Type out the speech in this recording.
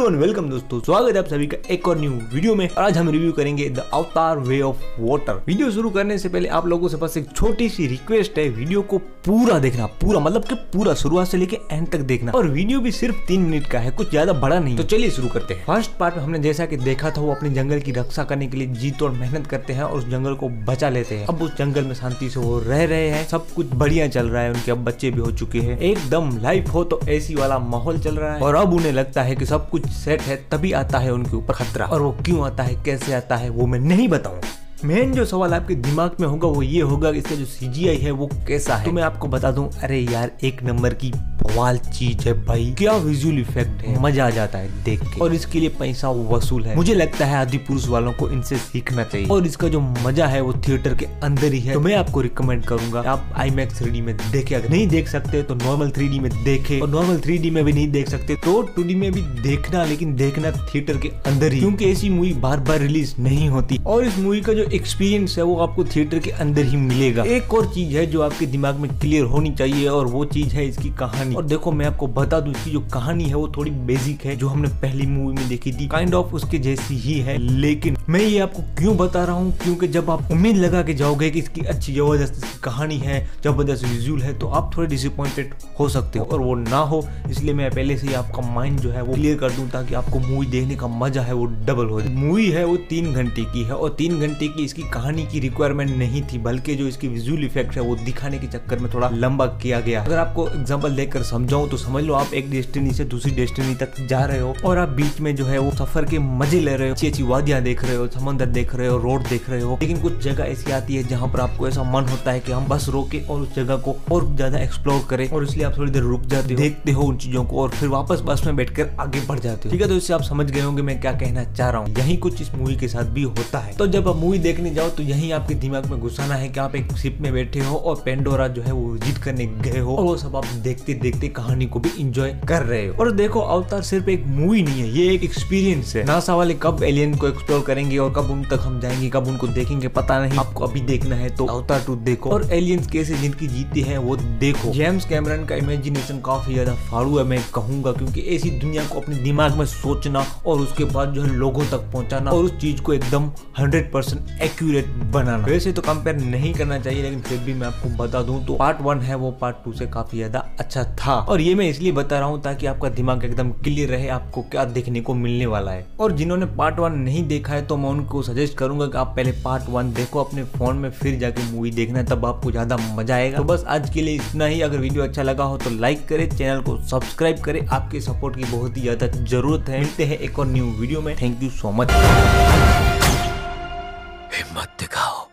Hello and welcome दोस्तों, स्वागत है आप सभी का एक और न्यू वीडियो में। आज हम रिव्यू करेंगे द अवतार वे ऑफ वाटर। वीडियो शुरू करने से पहले आप लोगों से बस एक छोटी सी रिक्वेस्ट है, वीडियो को पूरा देखना, पूरा मतलब कि पूरा शुरुआत से लेके एंड तक देखना। और वीडियो भी सिर्फ 3 मिनट का है, कुछ ज्यादा बड़ा नहीं। तो चलिए शुरू करते हैं। फर्स्ट पार्ट में हमने जैसा कि देखा था, वो अपने जंगल की रक्षा करने के लिए जी तोड़ मेहनत करते हैं और उस जंगल को बचा लेते हैं। अब उस जंगल में शांति से वो रह रहे हैं, सब कुछ बढ़िया चल रहा है, उनके अब बच्चे भी हो चुके हैं, एकदम लाइफ हो तो ऐसी वाला माहौल चल रहा है। और अब उन्हें लगता है कि सब कुछ सेट है, तभी आता है उनके ऊपर खतरा। और वो क्यों आता है, कैसे आता है, वो मैं नहीं बताऊंगा। मेन जो सवाल आपके दिमाग में होगा वो ये होगा कि इसका जो CGI है वो कैसा है। तो मैं आपको बता दूं, अरे यार एक नंबर की बवाल चीज है भाई, क्या विजुअल इफेक्ट है, मजा आ जाता है देख के। और इसके लिए पैसा वसूल है। मुझे लगता है आदि पुरुष वालों को इनसे सीखना चाहिए। और इसका जो मजा है वो थिएटर के अंदर ही है। तो मैं आपको रिकमेंड करूंगा आप IMAX 3D में देखे। अगर नहीं देख सकते तो नॉर्मल 3D में देखे, और नॉर्मल 3D में भी नहीं देख सकते तो 2D में भी देखना, लेकिन देखना थिएटर के अंदर ही, क्योंकि ऐसी मूवी बार बार रिलीज नहीं होती। और इस मूवी का जो एक्सपीरियंस है वो आपको थिएटर के अंदर ही मिलेगा। एक और चीज है जो आपके दिमाग में क्लियर होनी चाहिए, और वो चीज है इसकी कहानी। और देखो मैं आपको बता दूं, इसकी जो कहानी है वो थोड़ी बेसिक है, जो हमने पहली मूवी में देखी थी, काइंड ऑफ उसके जैसी ही है। लेकिन मैं ये आपको क्यों बता रहा हूँ, क्योंकि जब आप उम्मीद लगा के जाओगे कि इसकी अच्छी जबरदस्त कहानी है, जबरदस्त विजुअल है, तो आप थोड़े डिसअपॉइंटेड हो सकते हो। और वो ना हो इसलिए मैं पहले से ही आपका माइंड जो है वो क्लियर कर दूं, ताकि आपको मूवी देखने का मजा है वो डबल हो जाए। मूवी है वो 3 घंटे की है, और 3 घंटे की इसकी कहानी की रिक्वायरमेंट नहीं थी, बल्कि जो इसकी विजुअल इफेक्ट है वो दिखाने के चक्कर में थोड़ा लंबा किया गया। अगर आपको एग्जांपल देकर समझाऊं तो समझ लो आप एक डेस्टिनी से दूसरी डेस्टिनी तक जा रहे हो, और आप बीच में जो है वो सफर के मजे ले रहे हो, अच्छी अच्छी वादियां देख रहे हो, समंदर देख रहे हो, रोड देख रहे हो। लेकिन कुछ जगह ऐसी आती है जहाँ पर आपको ऐसा मन होता है कि हम बस रोके और उस जगह को और ज्यादा एक्सप्लोर करें, और इसलिए आप थोड़ी देर रुक जाते हो, देखते हो उन चीजों को, और फिर वापस बस में बैठकर आगे बढ़ जाते हो। ठीक है, तो इससे आप समझ गए होंगे मैं क्या कहना चाह रहा हूँ। यही कुछ इस मूवी के साथ भी होता है। तो जब आप मूवी देखने जाओ तो यही आपके दिमाग में घुसाना है कि आप एक शिप में बैठे हो और पेंडोरा जो है वो विजिट करने गए हो, और वो सब आप देखते देखते कहानी को भी एंजॉय कर रहे हो। और देखो अवतार सिर्फ एक मूवी नहीं है, ये एक एक्सपीरियंस है। नासा वाले कब एलियन को एक्सप्लोर करेंगे और कब उन तक हम जाएंगे, कब उनको देखेंगे पता नहीं। आपको अभी देखना है तो अवतार 2 देखो, और एलियंस कैसे जिंदगी जीते हैं वो देखो। जेम्स कैमरन का इमेजिनेशन काफी ज्यादा फाड़ू है मैं कहूंगा, क्योंकि ऐसी दुनिया को अपने दिमाग में सोचना और उसके बाद जो है लोगों तक पहुंचाना, और उस चीज को एकदम 100% एक्यूरेट बनाना। वैसे तो कंपेयर नहीं करना चाहिए, लेकिन फिर भी मैं आपको बता दूं तो पार्ट 1 है वो पार्ट 2 से काफी ज्यादा अच्छा था। और ये मैं इसलिए बता रहा हूँ ताकि आपका दिमाग एकदम क्लियर रहे, आपको क्या देखने को मिलने वाला है। और जिन्होंने पार्ट 1 नहीं देखा है तो मैं उनको सजेस्ट करूंगा कि आप पहले पार्ट 1 देखो अपने फोन में, फिर जाके मूवी देखना, तब आपको ज्यादा मजा आएगा। तो बस आज के लिए इतना ही। अगर वीडियो अच्छा लगा हो तो लाइक करे, चैनल को सब्सक्राइब करे, आपके सपोर्ट की बहुत ही ज्यादा जरूरत है। मिलते हैं एक और न्यू वीडियो में। Thank you so much. हिम्मत दिखाओ।